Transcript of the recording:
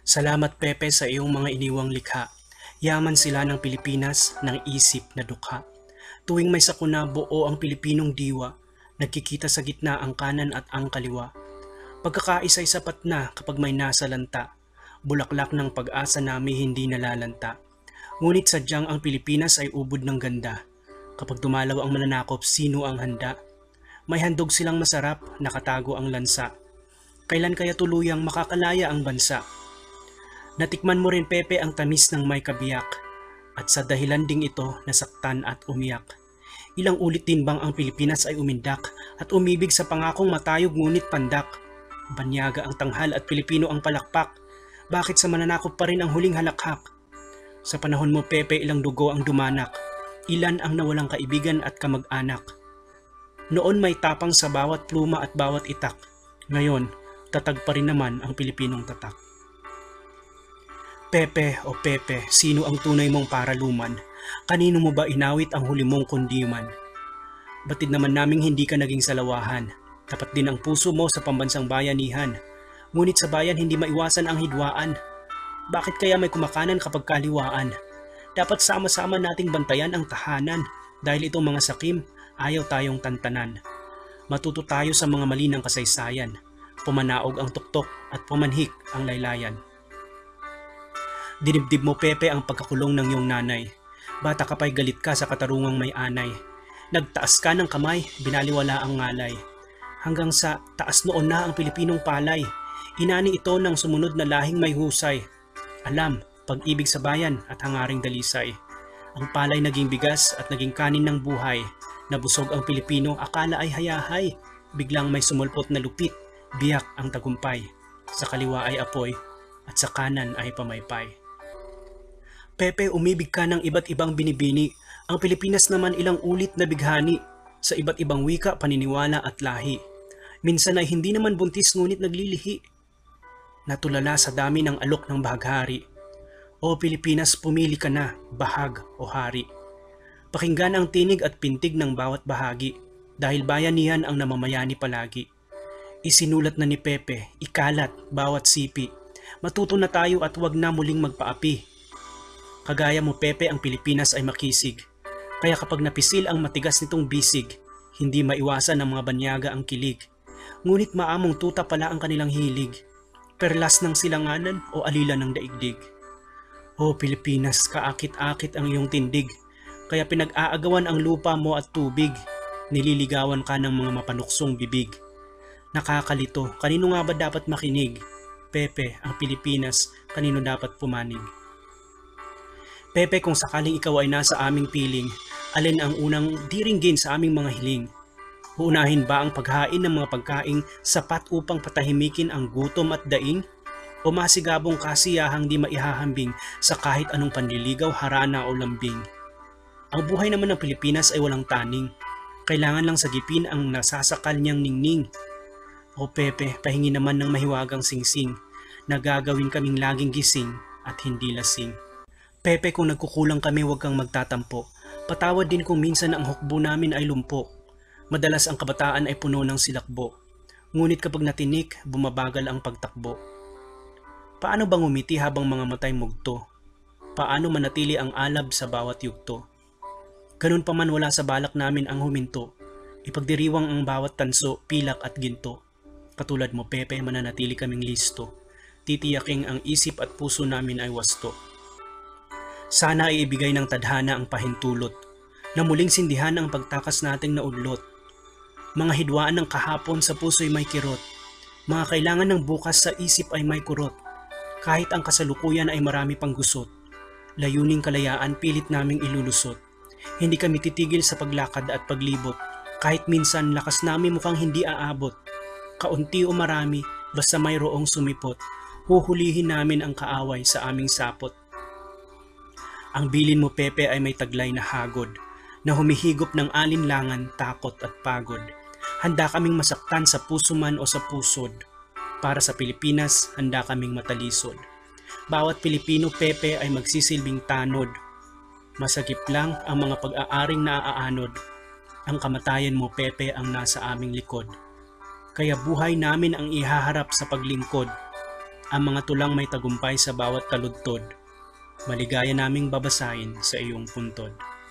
Salamat Pepe sa iyong mga iniwang likha. Yaman sila ng Pilipinas ng isip na dukha. Tuwing may sakuna buo ang Pilipinong diwa, nagkikita sa gitna ang kanan at ang kaliwa. Pagkakaisa'y sapat na kapag may nasa lanta. Bulaklak ng pag-asa namin hindi nalalanta. Ngunit sadyang ang Pilipinas ay ubod ng ganda. Kapag dumalaw ang mananakop, sino ang handa? May handog silang masarap, nakatago ang lansa. Kailan kaya tuluyang makakalaya ang bansa? Natikman mo rin Pepe ang tamis ng may kabiyak at sa dahilan ding ito nasaktan at umiyak. Ilang ulit din bang ang Pilipinas ay umindak at umibig sa pangakong matayog ngunit pandak? Banyaga ang tanghal at Pilipino ang palakpak. Bakit sa mananakop pa rin ang huling halakhak? Sa panahon mo Pepe ilang dugo ang dumanak. Ilan ang nawalang kaibigan at kamag-anak. Noon may tapang sa bawat pluma at bawat itak. Ngayon, tatag pa rin naman ang Pilipinong tatak. Pepe o Pepe, sino ang tunay mong paraluman? Kanino mo ba inawit ang huli mong kundiman? Batid naman naming hindi ka naging salawahan. Tapat din ang puso mo sa pambansang bayanihan. Ngunit sa bayan hindi maiwasan ang hidwaan. Bakit kaya may kumakanan kapag kaliwaan? Dapat sama-sama nating bantayan ang tahanan dahil itong mga sakim ayaw tayong tantanan. Matuto tayo sa mga mali ng kasaysayan. Pumanaog ang tuktok at pumanhik ang laylayan. Dinibdib mo Pepe ang pagkakulong ng iyong nanay. Bata ka pa'y galit ka sa katarungang may anay. Nagtaas ka ng kamay, binaliwala ang ngalay. Hanggang sa taas noon na ang Pilipinong palay. Inani ito ng sumunod na lahing may husay. Alam, pag-ibig sa bayan at hangaring dalisay. Ang palay naging bigas at naging kanin ng buhay. Nabusog ang Pilipino, akala ay hayahay. Biglang may sumulpot na lupit, biyak ang tagumpay. Sa kaliwa ay apoy at sa kanan ay pamaypay. Pepe, umibig ka ng iba't ibang binibini. Ang Pilipinas naman ilang ulit na bighani. Sa iba't ibang wika, paniniwala at lahi. Minsan ay hindi naman buntis ngunit naglilihi. Natulala sa dami ng alok ng bahaghari. O Pilipinas, pumili ka na, bahag o hari. Pakinggan ang tinig at pintig ng bawat bahagi. Dahil bayanihan ang namamayani palagi. Isinulat na ni Pepe, ikalat bawat sipi. Matuto na tayo at wag na muling magpaapi. Kagaya mo Pepe, ang Pilipinas ay makisig. Kaya kapag napisil ang matigas nitong bisig, hindi maiwasan ng mga banyaga ang kilig. Ngunit maamong tuta pala ang kanilang hilig. Perlas ng silanganan o alila ng daigdig. O Pilipinas, kaakit-akit ang iyong tindig. Kaya pinag-aagawan ang lupa mo at tubig. Nililigawan ka ng mga mapanuksong bibig. Nakakalito, kanino nga ba dapat makinig? Pepe, ang Pilipinas, kanino dapat pumanig? Pepe, kung sakaling ikaw ay nasa aming piling, alin ang unang diringgin sa aming mga hiling? Uunahin ba ang paghain ng mga pagkaing sapat upang patahimikin ang gutom at daing? O masigabong kasiyahang di maihahambing sa kahit anong panliligaw, harana o lambing? Ang buhay naman ng Pilipinas ay walang taning. Kailangan lang sagipin ang nasasakal niyang ningning. O Pepe, pahingi naman ng mahiwagang singsing na gagawin kaming laging gising at hindi lasing. Pepe, kung nagkukulang kami huwag kang magtatampo. Patawad din kung minsan ang hukbo namin ay lumpo. Madalas ang kabataan ay puno ng silakbo. Ngunit kapag natinik, bumabagal ang pagtakbo. Paano bang umiti habang mga matay mugto? Paano manatili ang alab sa bawat yugto? Ganun pa man wala sa balak namin ang huminto. Ipagdiriwang ang bawat tanso, pilak at ginto. Katulad mo Pepe, mananatili kaming listo. Titiyaking ang isip at puso namin ay wasto. Sana ay ibigay ng tadhana ang pahintulot, na muling sindihan ang pagtakas nating naudlot. Mga hidwaan ng kahapon sa puso'y may kirot, mga kailangan ng bukas sa isip ay may kurot. Kahit ang kasalukuyan ay marami pang gusot, layuning kalayaan pilit naming ilulusot. Hindi kami titigil sa paglakad at paglibot, kahit minsan lakas namin mukhang hindi aabot. Kaunti o marami, basta mayroong sumipot, huhulihin namin ang kaaway sa aming sapot. Ang bilin mo Pepe ay may taglay na hagod, na humihigop ng alinlangan, takot at pagod. Handa kaming masaktan sa puso man o sa pusod. Para sa Pilipinas, handa kaming matalisod. Bawat Pilipino Pepe ay magsisilbing tanod. Masagip lang ang mga pag-aaring naaaanod. Ang kamatayan mo Pepe ang nasa aming likod. Kaya buhay namin ang ihaharap sa paglingkod. ang mga tulang may tagumpay sa bawat kaludtod. Maligaya naming babasahin sa iyong puntod.